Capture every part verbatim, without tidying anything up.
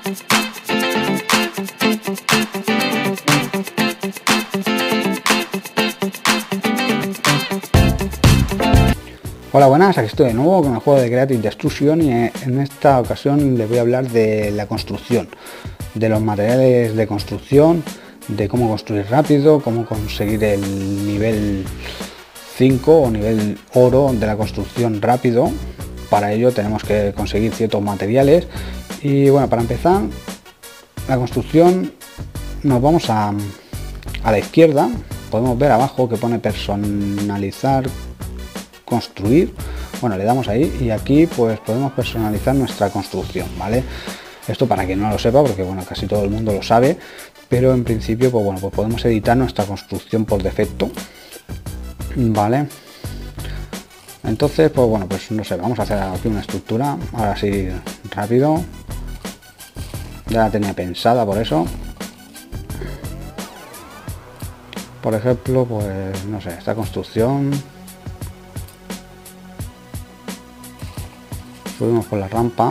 Hola, buenas, aquí estoy de nuevo con el juego de Creative Destruction y en esta ocasión les voy a hablar de la construcción, de los materiales de construcción, de cómo construir rápido, cómo conseguir el nivel cinco o nivel oro de la construcción rápido. Para ello tenemos que conseguir ciertos materiales y bueno, para empezar la construcción nos vamos a, a la izquierda. Podemos ver abajo que pone personalizar, construir. Bueno, le damos ahí y aquí pues podemos personalizar nuestra construcción, ¿vale? Esto para quien no lo sepa, porque bueno, casi todo el mundo lo sabe, pero en principio pues bueno, pues podemos editar nuestra construcción por defecto, ¿vale? Entonces pues bueno, pues no sé, vamos a hacer aquí una estructura, ahora sí, rápido. Ya la tenía pensada, por eso. Por ejemplo, pues no sé, esta construcción. Subimos por la rampa.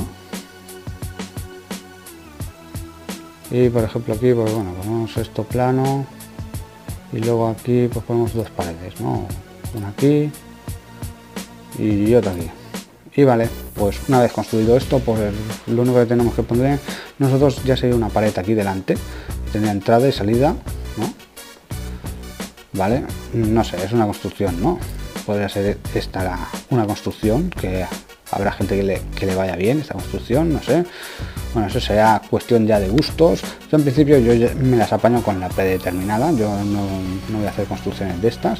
Y por ejemplo aquí, pues bueno, ponemos esto plano. Y luego aquí pues ponemos dos paredes, ¿no? Una aquí y otra aquí. Y vale, pues una vez construido esto, pues lo único que tenemos que poner nosotros ya sería una pared aquí delante. Tendría entrada y salida, ¿no? Vale, no sé, es una construcción, ¿no? Podría ser esta la, una construcción que habrá gente que le, que le vaya bien esta construcción, no sé. Bueno, eso será cuestión ya de gustos. Yo en principio yo ya me las apaño con la predeterminada, yo no, no voy a hacer construcciones de estas.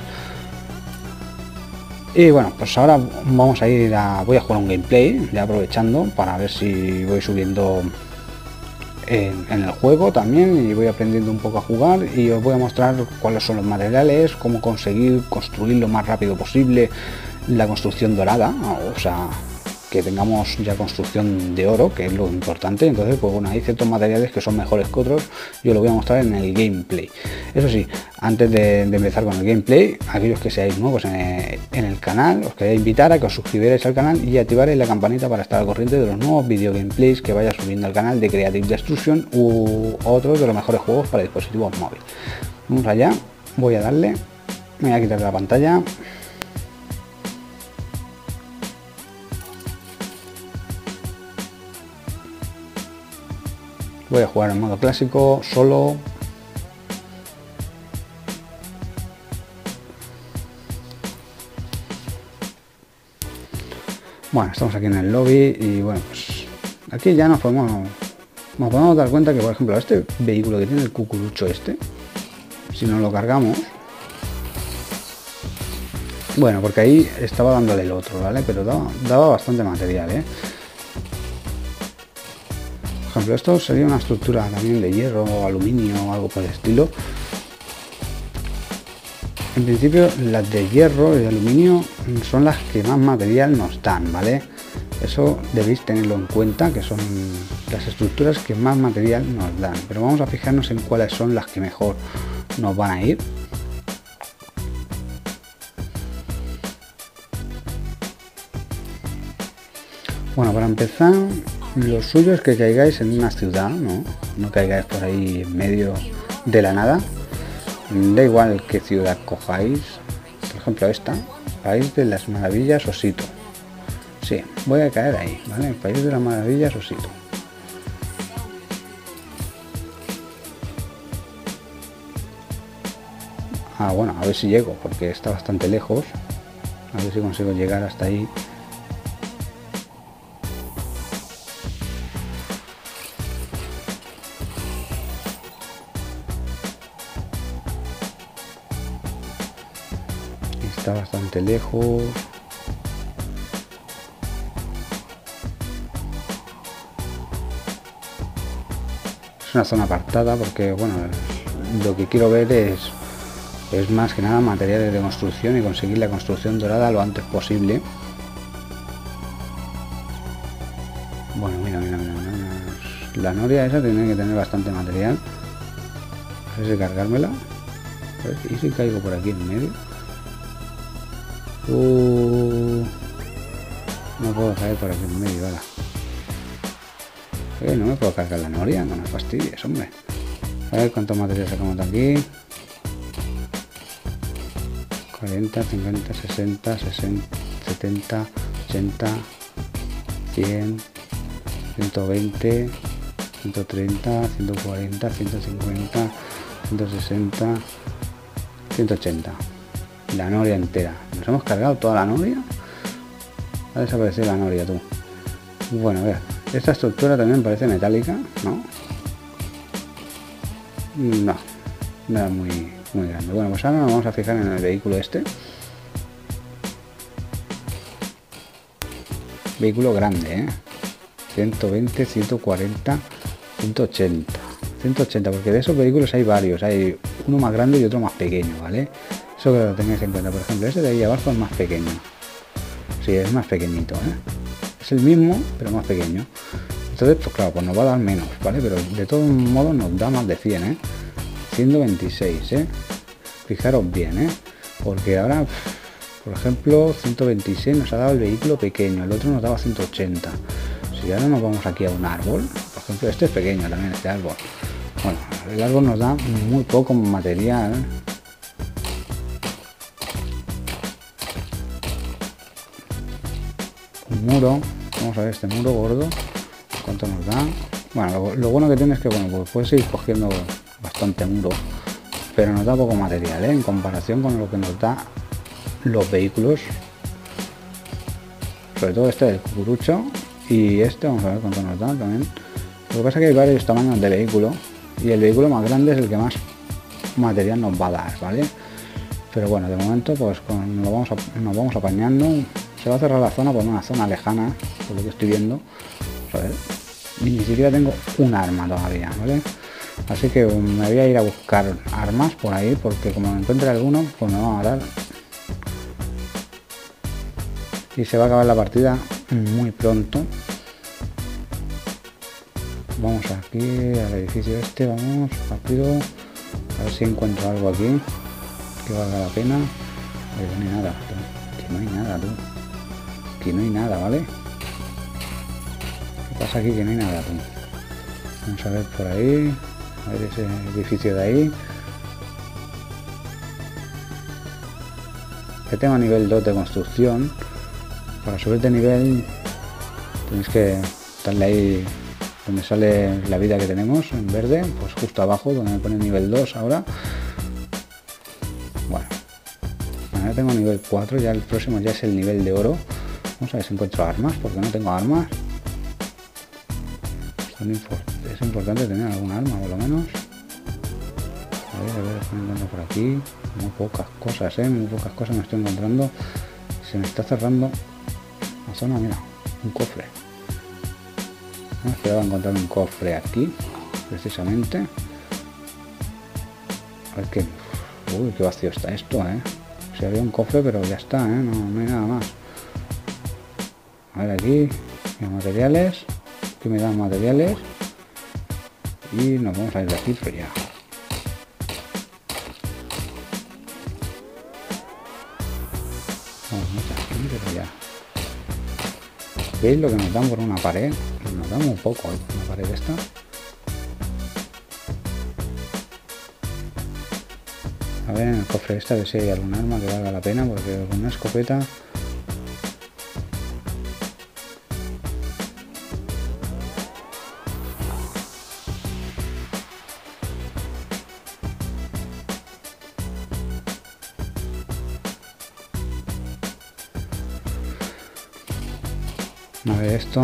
Y bueno, pues ahora vamos a ir a... voy a jugar un gameplay, ya aprovechando, para ver si voy subiendo en, en el juego también y voy aprendiendo un poco a jugar y os voy a mostrar cuáles son los materiales, cómo conseguir construir lo más rápido posible la construcción dorada, o sea, que tengamos ya construcción de oro, que es lo importante. Entonces pues bueno, hay ciertos materiales que son mejores que otros, yo lo voy a mostrar en el gameplay. Eso sí, antes de, de empezar con el gameplay, aquellos que seáis nuevos en el, en el canal, os quería invitar a que os suscribierais al canal y activaréis la campanita para estar al corriente de los nuevos video gameplays que vaya subiendo al canal de Creative Destruction u otros de los mejores juegos para dispositivos móviles. Vamos allá, voy a darle, me voy a quitar la pantalla. Voy a jugar en modo clásico, solo. Bueno, estamos aquí en el lobby y bueno, pues aquí ya nos podemos, nos podemos dar cuenta que por ejemplo este vehículo que tiene el cucurucho este, si nos lo cargamos, bueno, porque ahí estaba dándole el otro, ¿vale? Pero daba, daba bastante material, ¿eh? Por ejemplo, esto sería una estructura también de hierro o aluminio o algo por el estilo. En principio las de hierro y de aluminio son las que más material nos dan, ¿vale? Eso debéis tenerlo en cuenta, que son las estructuras que más material nos dan. Pero vamos a fijarnos en cuáles son las que mejor nos van a ir. Bueno, para empezar, lo suyo es que caigáis en una ciudad, ¿no? No caigáis por ahí en medio de la nada. Da igual qué ciudad cojáis. Por ejemplo esta, País de las Maravillas, Osito. Sí, voy a caer ahí, ¿vale? País de las Maravillas, Osito. Ah, bueno, a ver si llego, porque está bastante lejos. A ver si consigo llegar hasta ahí. Está bastante lejos. Es una zona apartada porque bueno, lo que quiero ver es es más que nada materiales de construcción y conseguir la construcción dorada lo antes posible. Bueno, mira, mira, mira, mira. La noria esa tiene que tener bastante material. A ver si cargármela. A ver, ¿y si caigo por aquí en medio? Uh, no puedo caer por aquí en medio, ¿vale? Eh, no me puedo cargar la noria, no me fastidies, hombre. A ver cuánto material sacamos de aquí. cuarenta, cincuenta, sesenta, sesenta, setenta, ochenta, cien, ciento veinte, ciento treinta, ciento cuarenta, ciento cincuenta, ciento sesenta, ciento ochenta. La noria entera. Nos hemos cargado toda la noria. Ha desaparecido la noria, tú. Bueno, a ver. Esta estructura también parece metálica, ¿no? No. No era muy, muy grande. Bueno, pues ahora nos vamos a fijar en el vehículo este. Vehículo grande, ¿eh? ciento veinte, ciento cuarenta, ciento ochenta. ciento ochenta, porque de esos vehículos hay varios. Hay uno más grande y otro más pequeño, ¿vale? Eso que lo tengáis en cuenta. Por ejemplo, este de ahí abajo es más pequeño. Sí, es más pequeñito, ¿eh? Es el mismo, pero más pequeño. Entonces, pues claro, pues nos va a dar menos, ¿vale? Pero de todos modos nos da más de cien, ¿eh? ciento veintiséis, ¿eh? Fijaros bien, ¿eh? Porque ahora, por ejemplo, ciento veintiséis nos ha dado el vehículo pequeño, el otro nos daba ciento ochenta. Si ahora nos vamos aquí a un árbol, por ejemplo, este es pequeño también, este árbol. Bueno, el árbol nos da muy poco material. Un muro, vamos a ver este muro gordo, cuánto nos da. Bueno, lo, lo bueno que tiene es que, bueno, pues puedes ir cogiendo bastante muro, pero nos da poco material, ¿eh? En comparación con lo que nos da los vehículos, sobre todo este del cucurucho y este, vamos a ver cuánto nos da también. Lo que pasa es que hay varios tamaños de vehículo y el vehículo más grande es el que más material nos va a dar, ¿vale? Pero bueno, de momento pues con, nos, vamos a, nos vamos apañando. Se va a cerrar la zona por una zona lejana, por lo que estoy viendo. A ver, ni siquiera tengo un arma todavía, ¿vale? Así que me voy a ir a buscar armas por ahí, porque como me encuentre alguno, pues me va a dar. Y se va a acabar la partida muy pronto. Vamos aquí al edificio este, vamos rápido. A ver si encuentro algo aquí que valga la pena. Oye, no hay nada, que no hay nada, tú. Que no hay nada, ¿vale? ¿Qué pasa aquí? Que no hay nada, tú. Vamos a ver por ahí. A ver ese edificio de ahí. Que tengo nivel dos de construcción. Para subir de nivel tenéis que darle ahí donde sale la vida que tenemos en verde, pues justo abajo donde me pone nivel dos ahora. Bueno, ahora tengo nivel cuatro, ya el próximo ya es el nivel de oro. Vamos a ver si encuentro armas, porque no tengo armas. Es importante tener algún arma por lo menos. A ver, a ver, estoy encontrando por aquí. Muy pocas cosas, eh, muy pocas cosas me estoy encontrando. Se me está cerrando la zona, mira, un cofre. No esperaba encontrar un cofre aquí, precisamente. A ver qué. Uy, qué vacío está esto, eh. Si había un cofre, pero ya está, eh. No, no hay nada más. A ver aquí, mis materiales. Aquí me dan materiales. Y nos vamos a ir de aquí, pero ya. Vamos aquí, pero ya. ¿Veis lo que nos dan por una pared? Nos dan un poco, ¿eh? Una pared esta. A ver en el cofre esta, a ver si hay algún arma que valga la pena, porque con una escopeta. A ver esto.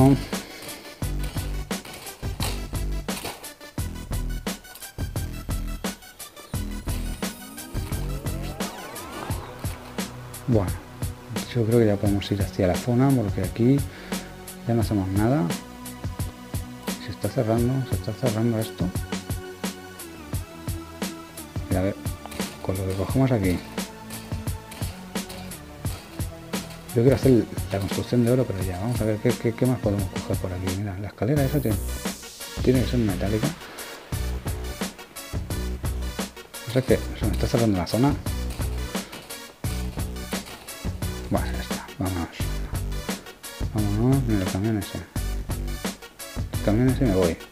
Bueno, yo creo que ya podemos ir hacia la zona, porque aquí ya no hacemos nada. Se está cerrando, se está cerrando esto. Y a ver, con lo que cogemos aquí. Yo quiero hacer la construcción de oro, pero ya, vamos a ver qué, qué, qué más podemos coger por aquí. Mira, la escalera esa tiene, tiene que ser metálica. No sé qué, se me está cerrando la zona. Bueno, ya está, vámonos. Vámonos, mira el camión ese. El camión ese y me voy.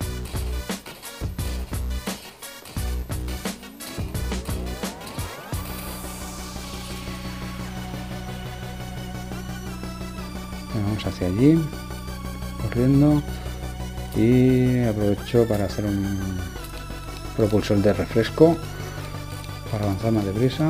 Vamos hacia allí, corriendo, y aprovecho para hacer un propulsor de refresco para avanzar más deprisa.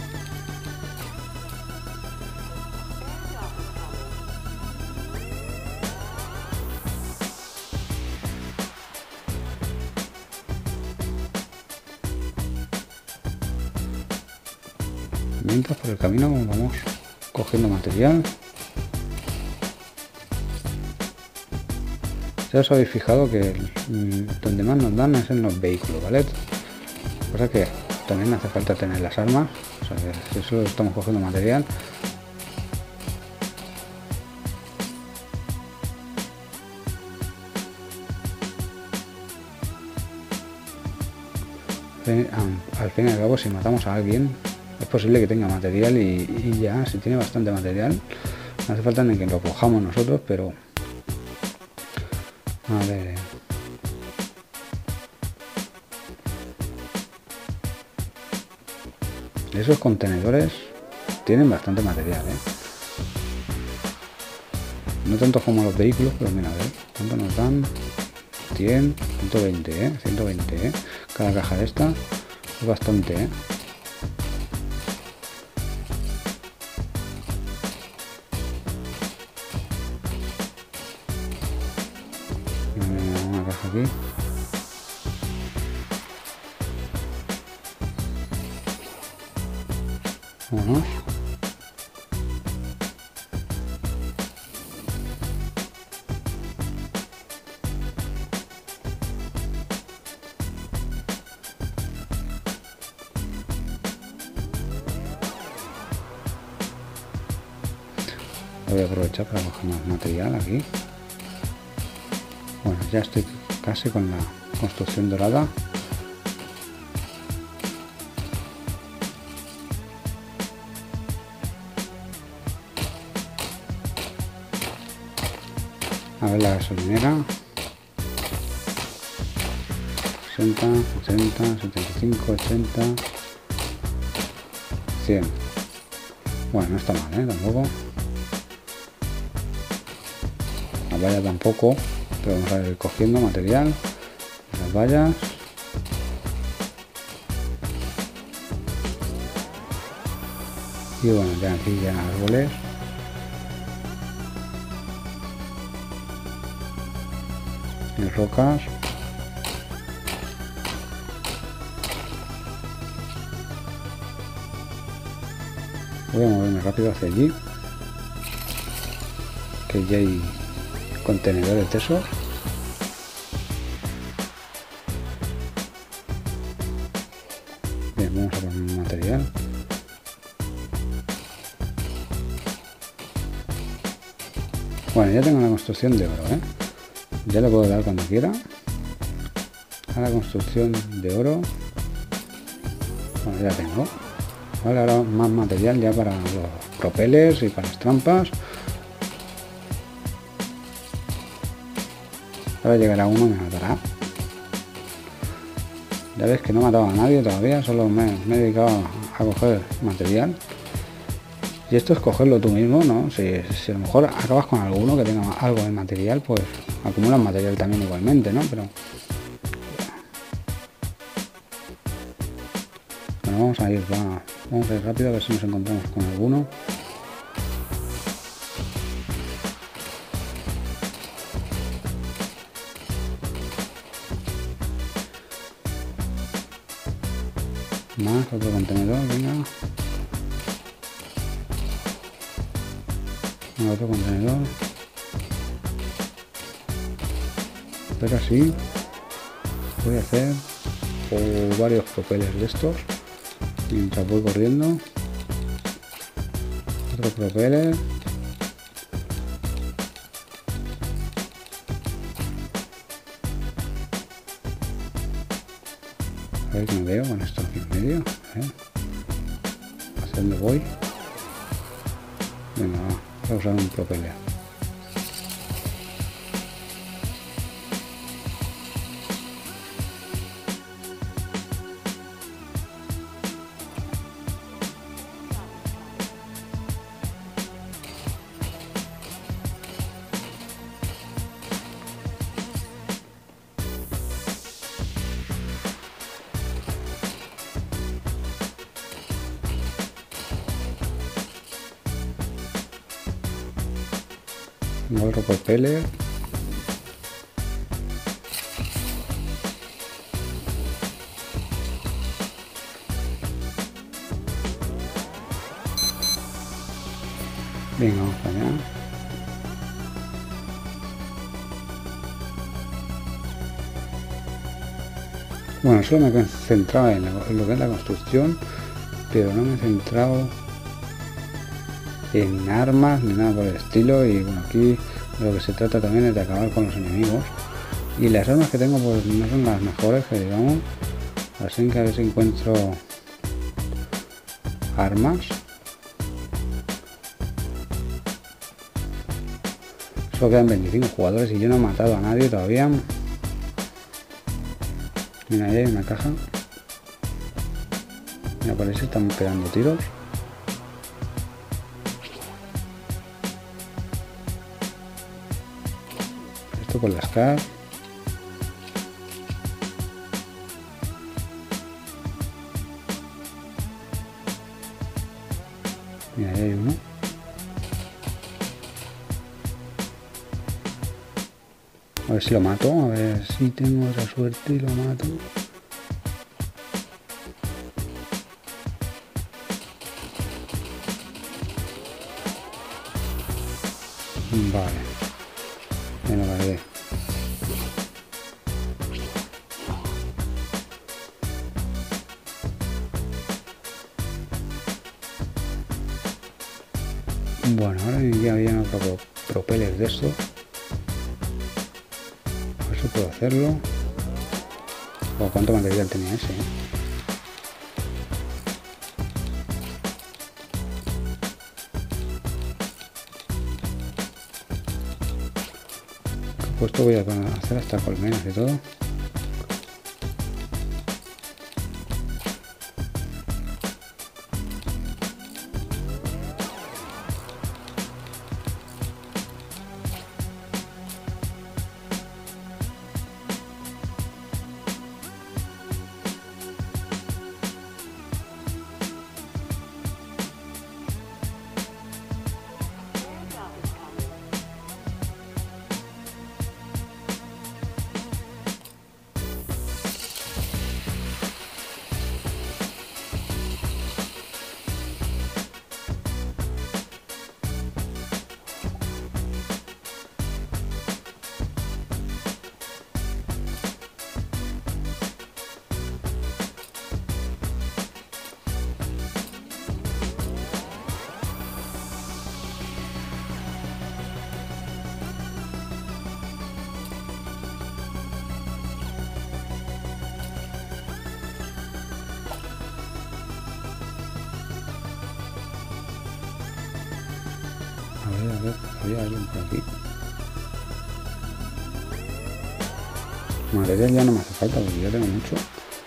Mientras por el camino vamos cogiendo material. Ya os habéis fijado que el, donde más nos dan es en los vehículos, ¿vale? Cosa que también hace falta tener las armas, o sea que eso estamos cogiendo material. Al fin y al cabo, si matamos a alguien, es posible que tenga material y, y ya, si tiene bastante material, no hace falta ni que lo cojamos nosotros, pero... A ver... Esos contenedores tienen bastante material, ¿eh? No tanto como los vehículos, pero mira, a ver, ¿cuánto nos dan? cien, ciento veinte, ¿eh? ciento veinte, ¿eh? Cada caja de esta es bastante, ¿eh? Una caja aquí. Vámonos. Voy a aprovechar para coger más material aquí. Bueno, ya estoy casi con la construcción dorada. A ver la gasolinera. sesenta, ochenta, setenta y cinco, ochenta, cien. Bueno, no está mal, ¿eh? Tampoco. La valla tampoco, pero vamos a ir cogiendo material. Las vallas. Y bueno, ya aquí ya árboles. Y rocas. Voy a moverme rápido hacia allí, que ya hay contenedores de esos. Bien, vamos a poner un material. Bueno, ya tengo la construcción de oro, ¿eh? Ya le puedo dar cuando quiera a la construcción de oro. Bueno, ya tengo. Vale, ahora más material ya para los propelers y para las trampas. Ahora llegará uno y me matará. Ya ves que no he matado a nadie todavía, solo me, me he dedicado a, a coger material. Y esto es cogerlo tú mismo, ¿no? Si, si a lo mejor acabas con alguno que tenga algo de material, pues acumulas material también igualmente, ¿no? Pero bueno, vamos a ir, va, vamos a ir rápido a ver si nos encontramos con alguno. Más, otro contenedor, venga. Otro contenedor. Pero así voy a hacer o varios propellers de estos mientras voy corriendo. Otro propeller. A ver que me veo con esto aquí en medio. ¿Eh? ¿Hacia dónde voy? Venga, va. Voy a usar un propeller. Otro propeller. Venga, vamos para allá. Bueno, solo me he concentrado en lo, en lo que es la construcción, pero no me he centrado en armas ni nada por el estilo. Y bueno, aquí lo que se trata también es de acabar con los enemigos. Y las armas que tengo pues no son las mejores, que digamos. Así que a ver si encuentro armas. Solo quedan veinticinco jugadores y yo no he matado a nadie todavía. Mira, ahí hay una caja. Mira, por ahí se están pegando tiros. Esto con las K. Mira, ahí hay uno. A ver si lo mato, a ver si tengo esa suerte y lo mato. Vale. Me lo cargué. Bueno, ahora ya había otro propeller de esto. Puedo hacerlo. O cuánto material tenía ese, ¿eh? Puesto voy a hacer hasta colmenas y todo. A ver, a ver, había alguien por aquí. Material ya no me hace falta porque ya tengo mucho.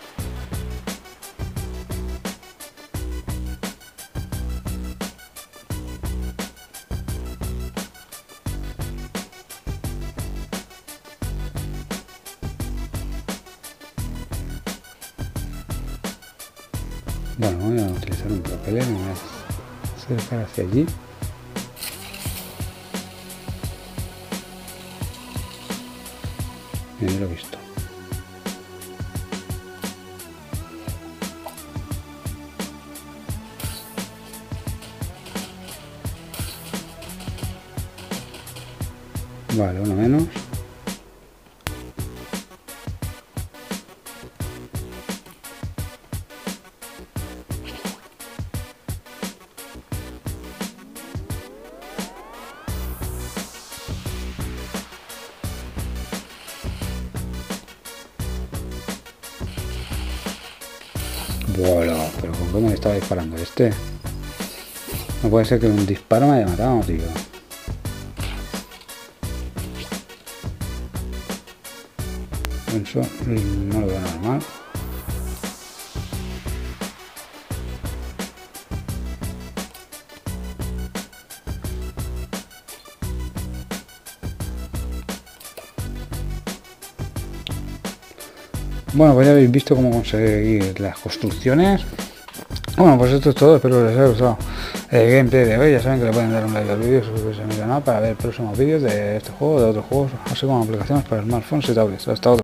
Bueno, voy a utilizar un propeller, me voy a acercar hacia allí. Ya lo he visto. Vale, uno menos. Voilà, pero ¿con cómo le estaba disparando este? No puede ser que un disparo me haya matado, tío. Eso no lo veo normal. Bueno, pues ya habéis visto cómo conseguir las construcciones. Bueno, pues esto es todo, espero que les haya gustado el gameplay de hoy. Ya saben que le pueden dar un like al vídeo, suscribirse a mi canal para ver próximos vídeos de este juego, de otros juegos, así como aplicaciones para smartphones y tablets. Hasta otro.